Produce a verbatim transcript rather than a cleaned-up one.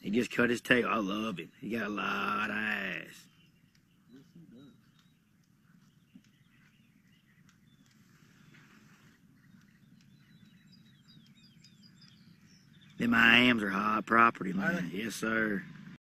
He just cut his tail. I love him. He got a lot of ass. Them I Ams are high property, man. Yes, sir.